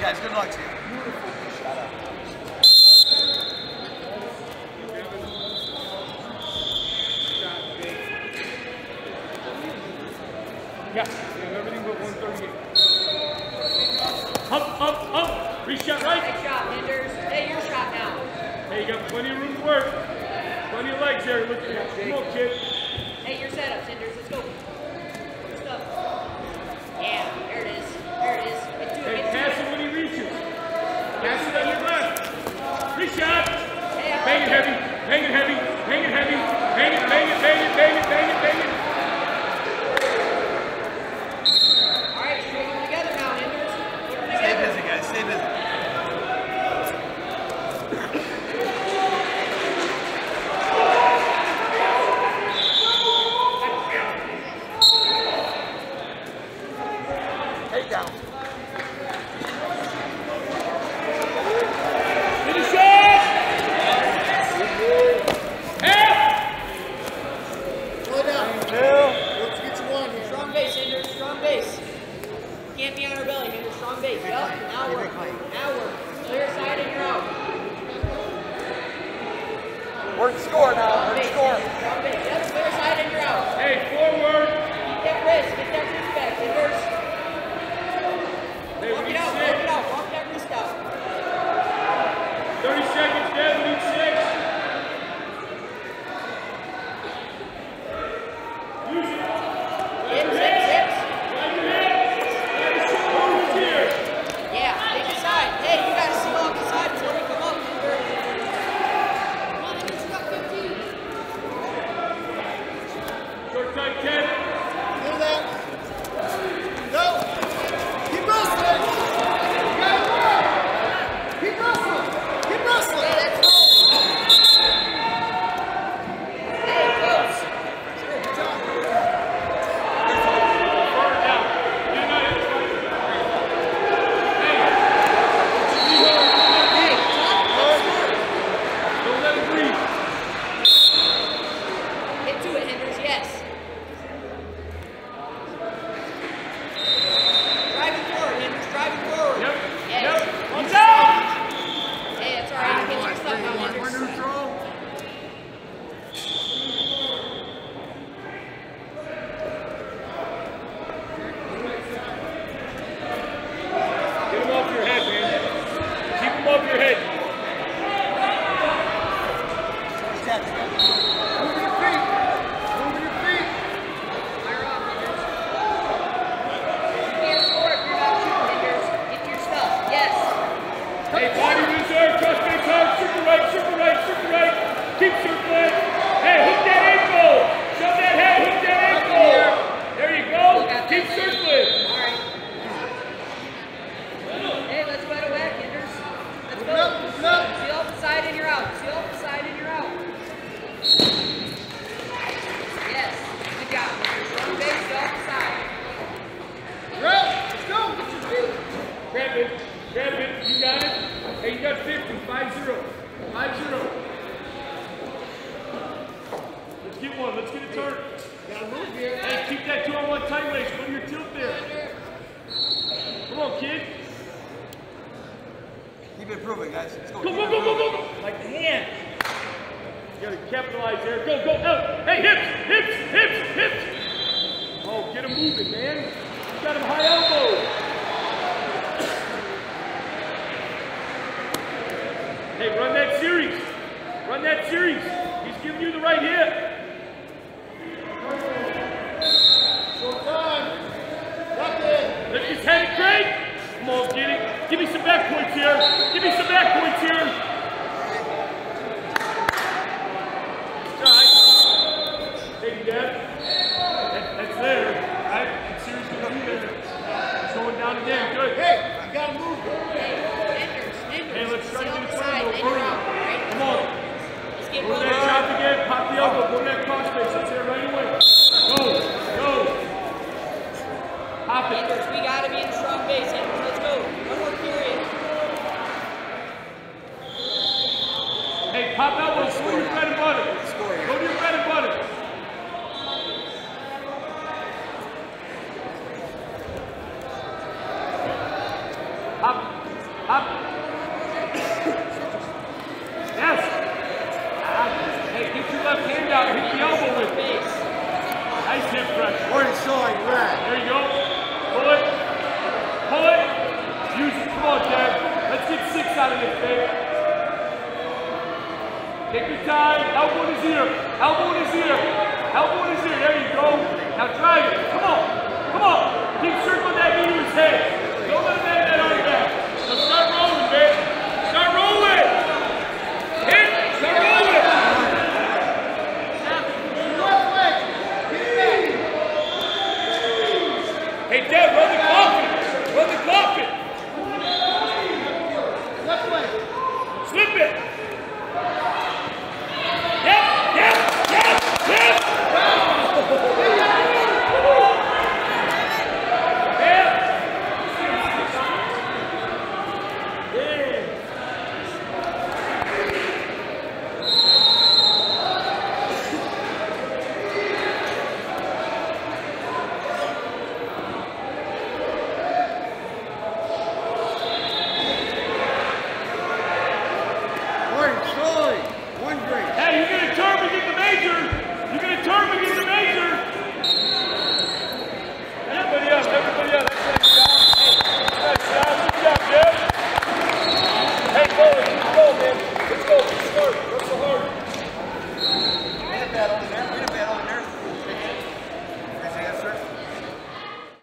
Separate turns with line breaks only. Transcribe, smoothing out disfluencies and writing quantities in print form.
guys. Good luck to you.
Yeah, everything but 138. Up. Reshot right.
Nice shot, Hinders. Hey, your shot now.
Hey, you got plenty of room to work. Plenty of legs there. Look at you. Come on, kid.
Hey, your setups, Hinders. Let's go. Good stuff. Yeah, there it is. There it is. Get to it.
Hey, pass it when he reaches. Pass it on your left. Reshot.
Hey,
bang it heavy. Bang it heavy. Bang it heavy. Bang it, bang it, bang it, bang it, bang it, bang it.
All right, string them together now, Hinders. Put them
Stay
together.
busy, guys. Stay busy. Take down.
Finish it! Hey!
Slow down.
Two.
Let's get you one here.
Strong base, Hinders. Strong base. Can't be on our belly, Hinders. Strong base. Yup. Now work. Now work. Clear side and you're out.
We're to score now.
Strong
We're to
base.
score.
Strong base. Yep. Clear side and you're out.
Hey, forward!
Keep that wrist. Get that wrist back, Hinders.
Hey,
Walk
we
it
need
out.
6.
Walk it out. Walk that wrist out.
30 seconds, Dad. We need 6. Use it.
Hit, hit, hit.
Right here. Over here.
Yeah, take the side. Hey, you gotta seal off the side before we come up, Hinders. Come on, Hinders. You got 15.
Short tight 10.
Do that. Go. Keep wrestling. You gotta work. Keep wrestling. Keep wrestling.
Hey, that's cool. Hey, close.
Good job.
Far down. Get out of here. Hey.
Hey, top, let's work.
Don't let him breathe.
Get to it, Hinders, yes. Driving forward, Hinders, driving forward.
Yep.
Yes.
Yep. He's out.
Hey, that's all right. Get your stuff out, Hinders.
Get him off your head, man. Keep him off your head.
Move your feet. Move your feet.
Fire off, Hinders. You can't score if you're not shooting, Hinders. Get your stuff, yes.
Hey, body reserve, cross face hard, circle right, circle right, circle right. Keep circling. Hey, hook that ankle. Shove that head, hook that ankle. There you go. Keep circling.
All right. Hey, let's go to whack, Hinders. Let's go.
Look up.
Seal off the side and you're out. Seal off the side and you're out. Yes. Good job, Hinders. Strong base, seal off the side.
You're up. Let's go. Get your feet.
Grab it. Grab it. You got it. Hey, you got 50. 5-0. 5-0. Let's get one. Let's get a turn.
Gotta move here.
Hey, keep that 2-on-1 tight lace. Put your tilt there. Come on, kid.
Keep improving, guys. Let's go.
Go,
Keep
go, go, go,
improving.
go, go. Like the hand. You gotta capitalize there. Go, go, out. Hey, hips, hips, hips, hips. Oh, get him moving, man. You got him high elbow. Hey, run that series. Run that series. He's giving you the right hit.
Short time. Lock in.
Lift his head, Craig. Come on, get it. Give me some back points here. Give me some back points here. It's all right. Hey, Dad. That's there. All right? That series going to be there. It's going down again. Good.
Hey, you gotta move.
Hey, let's try to
Seal
get
off
a
the
turn.
side,
Go
then you're
further.
out. All right,
Come on.
let's get
Go to
rolling.
that chop again. Pop the elbow. Go to that cross face. That's it right away. Go. Go. Pop it.
Hinders, we gotta be in strong base, Hinders. Let's go. One more period.
Hey, pop elbows. Go to your bread and butter. Go to your bread and butter. Pop. Up. Yes. Hey, get your left hand out and hit the elbow with it. Nice hip pressure.
Morning showing red.
There you go. Pull it. Pull it. Use it. Come on, Dev. Let's get 6 out of this, babe. Take your time. Elbow in his ear. Elbow in his ear. Elbow in his ear. There you go. Now drive it. Come on.